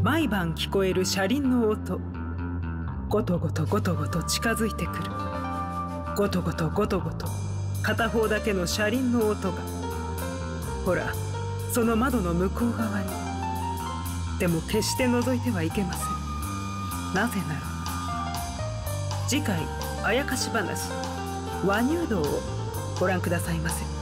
毎晩聞こえる車輪の音。ゴトゴトゴトゴト近づいてくる。ゴトゴトゴトゴト片方だけの車輪の音が。ほら、その窓の向こう側に。でも決して覗いてはいけません。なぜなら次回あやかし話和入道をご覧くださいませ。